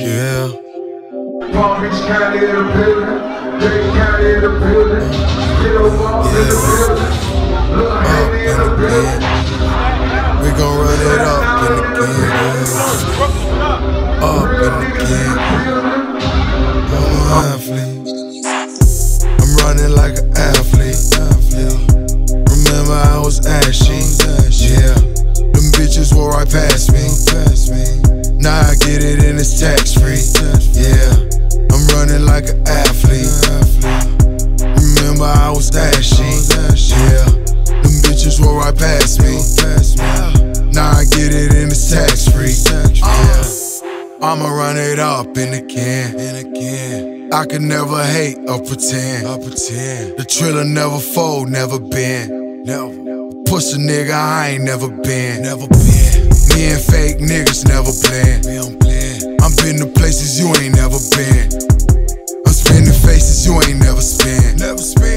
Yeah. Palm Beach County in the building, Dade County in the building, Kiddo Balls in the building, Lil Haley in the building. We gon' run it up in the can. Up in the can. I'm an athlete. I'm running like an athlete. Remember I was ashy. Yeah. Them bitches wore right past me. Now I get it and it's tax free. Yeah. I'm running like an athlete. Remember I was ashy. Yeah. Them bitches wore right past me. Now I get it and it's tax free. Yeah. I'ma run it up in the can. I could never hate or pretend. The Triller never fold, never bend. Pussy nigga, I ain't never been. Me and fake niggas never blend. I'm been to places you ain't never been. I'm spinning faces you ain't never spin.